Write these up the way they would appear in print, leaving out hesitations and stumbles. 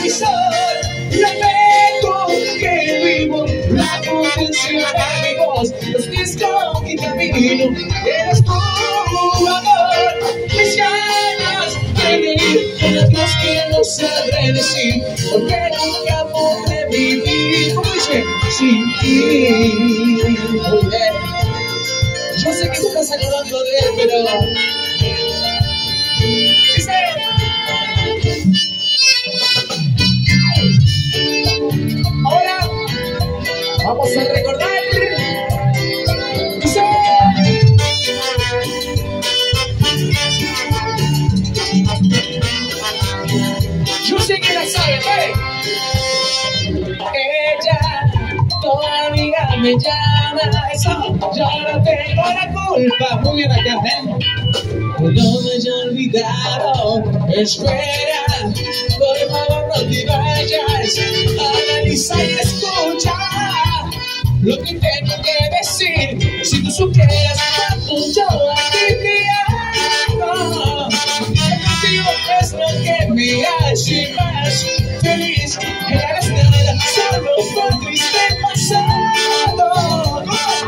televisor. Respeto que vivo, la potencia de mi voz, los discos que camino, eres tu amor. Mis ganas de reír con las cosas que no sabré decir, porque nunca podré vivir, como dice, sin ti. Yo sé que tú estás acordando de él, pero dice. Ahora vamos a recordar. Dice. Yo sé que la saben, ¿eh? Ella todavía me llama, eso, yo no tengo la culpa. Muy bien acá, ¿eh? No me haya olvidado, espera, por favor no te vayas, analiza y escucha lo que tengo que decir. Si tú supieras cuánto yo a ti te amo, contigo es lo que me hace más feliz. Que hagas nada solo por triste pasado.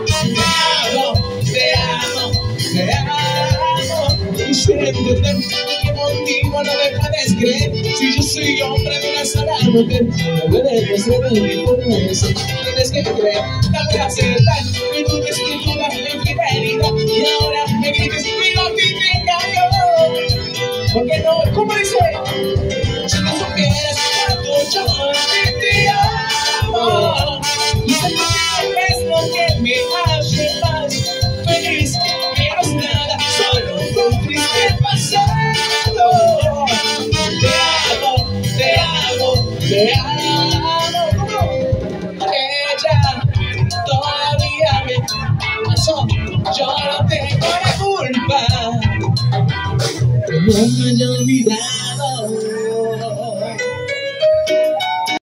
Te amo, te amo. Diciéndote que contigo no me puedes creer. Si yo soy hombre de una sola mujer, no me debes de venir por eso. Tienes que creer, no voy a aceptar que tú desculpas mi fidelidad. Y ahora me grites que no te engaño. Porque no, ¿cómo dice? Si tú supieras cuánto yo te amo, y si tú es lo que me hace más feliz. Que no es nada, solo un triste pasado. Te amo, te amo, te amo. ¿Cómo? Ella todavía me pasó. Yo no tengo la culpa. No me haya olvidado.